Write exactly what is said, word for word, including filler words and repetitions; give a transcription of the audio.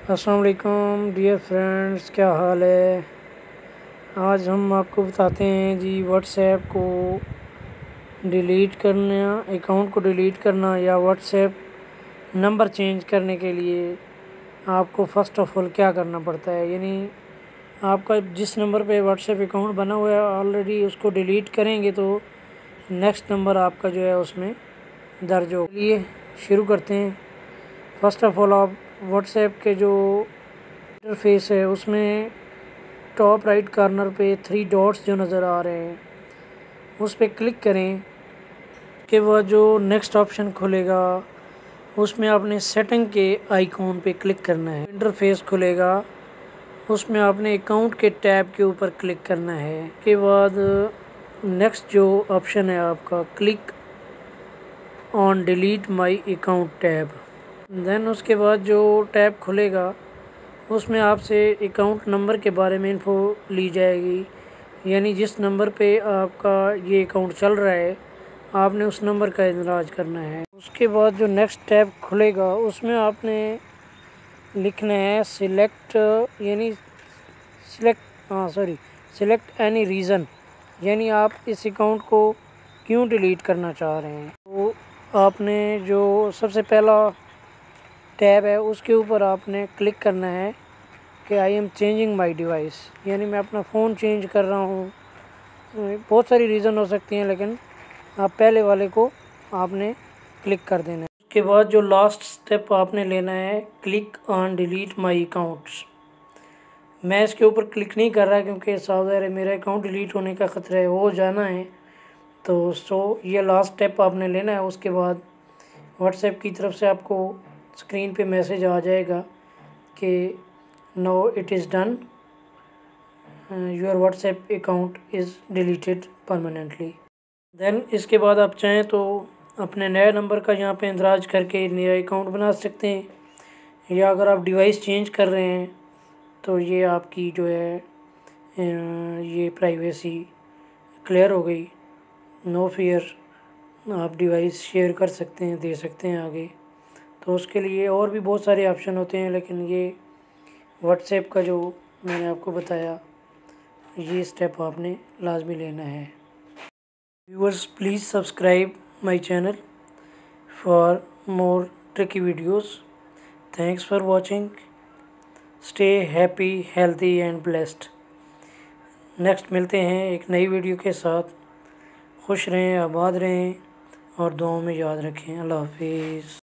अस्सलाम वालेकुम dear friends, क्या हाल है। आज हम आपको बताते हैं जी व्हाट्सएप को डिलीट करना, अकाउंट को डिलीट करना या व्हाट्सएप नंबर चेंज करने के लिए आपको फ़र्स्ट ऑफ़ ऑल क्या करना पड़ता है। यानी आपका जिस नंबर पे व्हाट्सएप अकाउंट बना हुआ है ऑलरेडी, उसको डिलीट करेंगे तो नेक्स्ट नंबर आपका जो है उसमें दर्ज हो। चलिए शुरू करते हैं। फ़र्स्ट ऑफ़ ऑल आप व्हाट्सएप के जो इंटरफेस है उसमें टॉप राइट कॉर्नर पे थ्री डॉट्स जो नज़र आ रहे हैं उस पर क्लिक करें। के बाद जो नेक्स्ट ऑप्शन खुलेगा उसमें आपने सेटिंग के आइकॉन पे क्लिक करना है। इंटरफेस खुलेगा, उसमें आपने अकाउंट के टैब के ऊपर क्लिक करना है। के बाद नेक्स्ट जो ऑप्शन है आपका click on delete my account tab. Then उसके बाद जो टैब खुलेगा उसमें आपसे अकाउंट नंबर के बारे में इन्फो ली जाएगी। यानी जिस नंबर पे आपका ये अकाउंट चल रहा है आपने उस नंबर का इंदराज करना है। उसके बाद जो नेक्स्ट टैब खुलेगा उसमें आपने लिखना है सिलेक्ट, यानी सिलेक्ट हाँ सॉरी सिलेक्ट एनी रीज़न, यानी आप इस अकाउंट को क्यों डिलीट करना चाह रहे हैं। तो आपने जो सबसे पहला टैब है उसके ऊपर आपने क्लिक करना है कि I am changing my device, यानी मैं अपना फ़ोन चेंज कर रहा हूँ। बहुत सारी रीज़न हो सकती हैं, लेकिन आप पहले वाले को आपने क्लिक कर देना है। उसके बाद जो लास्ट स्टेप आपने लेना है click on delete my accounts. मैं इसके ऊपर क्लिक नहीं कर रहा क्योंकि साफ है मेरा अकाउंट डिलीट होने का ख़तरा है, वो जाना है। तो सो ये लास्ट स्टेप आपने लेना है। उसके बाद व्हाट्सएप की तरफ से आपको स्क्रीन पे मैसेज आ जाएगा कि no it is done, your WhatsApp account is deleted permanently. Then इसके बाद आप चाहें तो अपने नए नंबर का यहाँ पे इंदराज करके नया अकाउंट बना सकते हैं, या अगर आप डिवाइस चेंज कर रहे हैं तो ये आपकी जो है ये प्राइवेसी क्लियर हो गई। नो फियर, आप डिवाइस शेयर कर सकते हैं, दे सकते हैं आगे। तो उसके लिए और भी बहुत सारे ऑप्शन होते हैं, लेकिन ये व्हाट्सएप का जो मैंने आपको बताया ये स्टेप आपने लाजमी लेना है। Viewers please subscribe my channel for more tricky videos. Thanks for watching. Stay happy, healthy and blessed. Next मिलते हैं एक नई वीडियो के साथ। खुश रहें, आबाद रहें और दुआओं में याद रखें। अल्लाह हाफिज़।